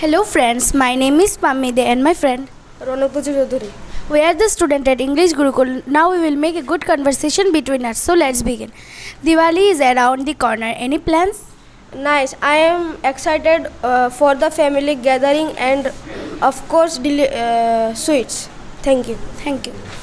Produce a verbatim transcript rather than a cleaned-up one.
Hello friends, my name is Pamide and my friend Ronakpuji Chaudhary. we are the student at English Gurukul. Now we will make a good conversation between us. So let's begin. Diwali is around the corner. Any plans? Nice. I am excited uh, for the family gathering and of course deli- uh, sweets. Thank you. Thank you.